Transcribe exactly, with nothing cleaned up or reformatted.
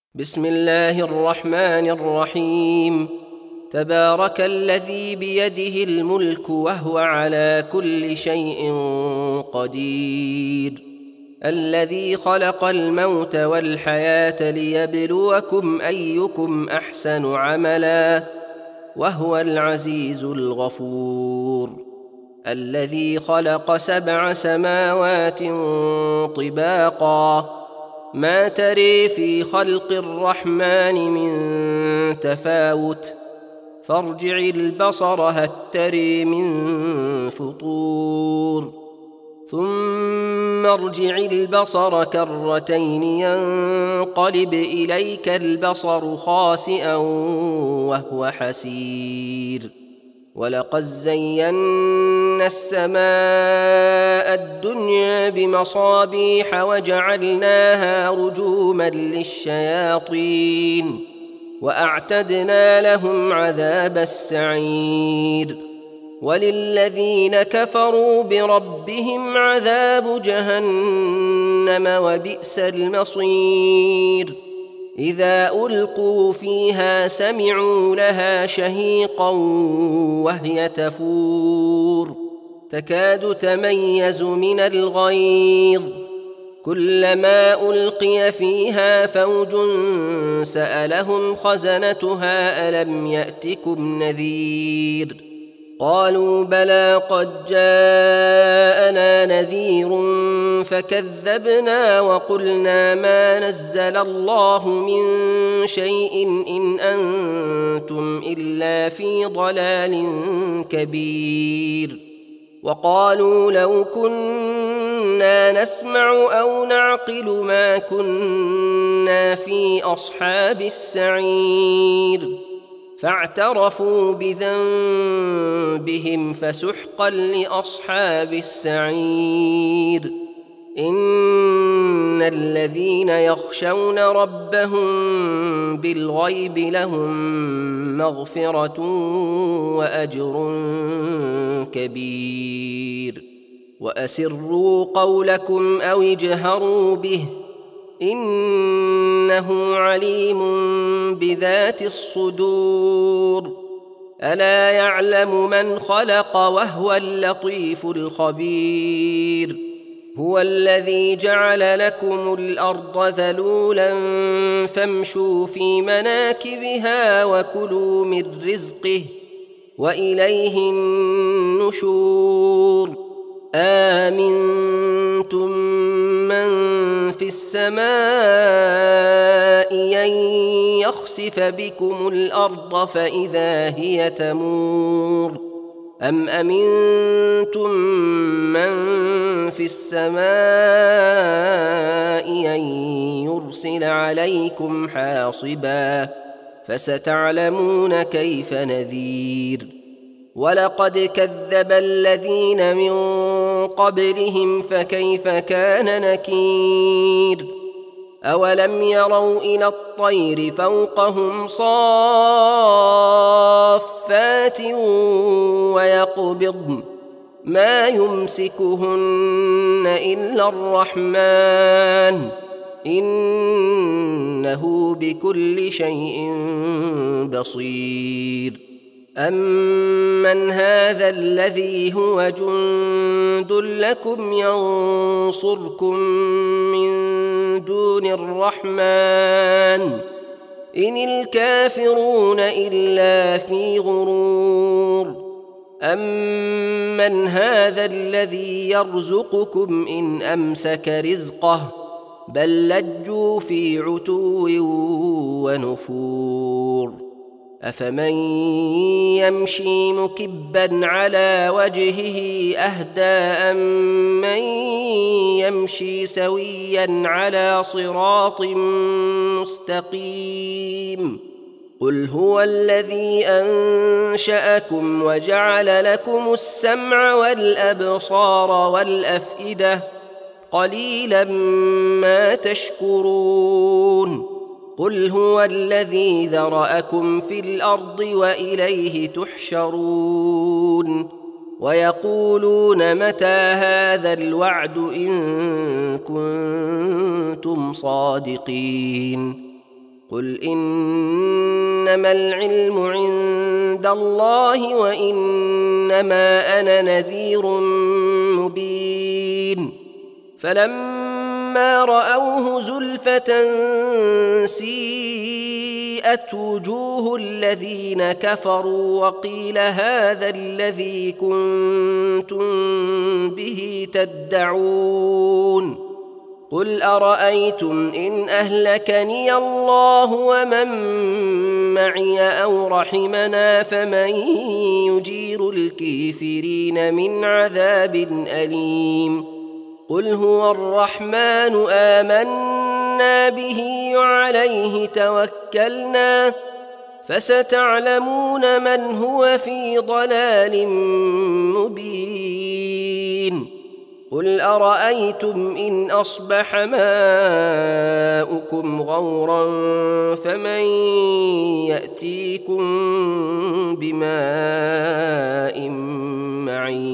بسم الله الرحمن الرحيم. تبارك الذي بيده الملك وهو على كل شيء قدير، الذي خلق الموت والحياة ليبلوكم أيكم أحسن عملا، وهو العزيز الغفور، الذي خلق سبع سماوات طباقا، ما تري في خلق الرحمن من تفاوت، فارجع البصر هل تري من فطور، ثم ارجع البصر كرتين ينقلب إليك البصر خاسئا وهو حسير، ولقد زينا السماء الدنيا بمصابيح وجعلناها رجوما للشياطين، وأعتدنا لهم عذاب السعير، وللذين كفروا بربهم عذاب جهنم وبئس المصير. إذا ألقوا فيها سمعوا لها شهيقا وهي تفور، تكاد تميز من الغيظ، كلما ألقي فيها فوج سألهم خزنتها ألم يأتكم نذير؟ قالوا بلى قد جاءنا نذير فكذبنا وقلنا ما نزل الله من شيء إن أنتم إلا في ضلال كبير. وقالوا لو كنا نسمع أو نعقل ما كنا في أصحاب السعير، فاعترفوا بذنبهم فسحقا لأصحاب السعير. إن الذين يخشون ربهم بالغيب لهم مغفرة وأجر كبير. وأسروا قولكم أو اجهروا به إنه عليم بذات الصدور. ألا يعلم من خلق وهو اللطيف الخبير. هو الذي جعل لكم الأرض ذلولا فامشوا في مناكبها وكلوا من رزقه وإليه النشور. آمنتم من في السماء أن يخسف بكم الأرض فإذا هي تمور، أم أمنتم من في السماء أن يرسل عليكم حاصبا، فستعلمون كيف نذير. ولقد كذب الذين من قبلهم فكيف كان نكير. أولم يروا إلى الطير فوقهم صافات ويقبضن ما يمسكهن إلا الرحمن إنه بكل شيء بصير. أمن هذا الذي هو جند لكم ينصركم من دون الرحمن إن الكافرون إلا في غرور. أمن هذا الذي يرزقكم إن أمسك رزقه بل لجوا في عتو ونفور. أفمن يمشي مكبا على وجهه أهدى أمن يمشي سويا على صراط مستقيم. قل هو الذي أنشأكم وجعل لكم السمع والأبصار والأفئدة قليلا ما تشكرون. قل هو الذي ذرأكم في الأرض وإليه تحشرون. ويقولون متى هذا الوعد إن كنتم صادقين قل إنما العلم عند الله وإنما أنا نذير مبين فلما رأوه زلفة سيئت وجوه الذين كفروا وقيل هذا الذي كنتم به تدعون قل أرأيتم إن أهلكني الله ومن معي أو رحمنا فمن يجير الكافرين من عذاب أليم قل هو الرحمن آمنا به وعليه توكلنا فستعلمون من هو في ضلال مبين قل أرأيتم إن أصبح ماؤكم غورا فمن يأتيكم بماء معين